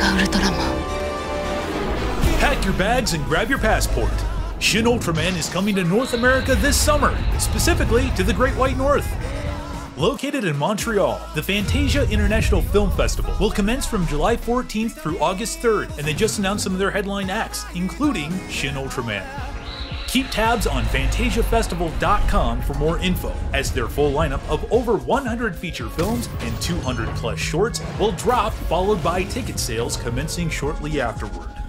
がウルトラマン。 Pack your bags and grab your passport. Shin Ultraman is coming to North America this summer, specifically to the Great White North. Located in Montreal, the Fantasia International Film Festival will commence from July 14th through August 3rd, and they just announced some of their headline acts, including Shin Ultraman. Keep tabs on FantasiaFestival.com for more info, as their full lineup of over 100 feature films and 200 plus shorts will drop, followed by ticket sales commencing shortly afterward.